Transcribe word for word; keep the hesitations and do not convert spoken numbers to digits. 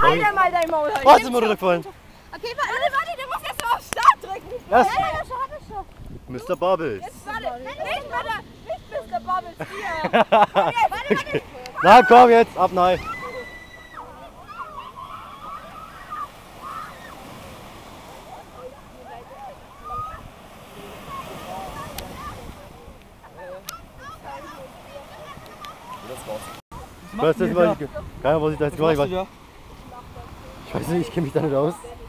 Halt ja mal dein Maul. Oh, jetzt ist mir runtergefallen. Okay, warte, warte, du musst jetzt so auf Start drücken. Was? Ja, ja, schon, hat er schon. Mister Bubbles. Jetzt warte, nicht, warte, nicht Mister Bubbles, hier. Warte, warte, warte. Na komm jetzt, ab nein. Was ist das? Keine Ahnung, was ich da jetzt gemacht habe. Ich weiß nicht, ich kenne mich da nicht aus.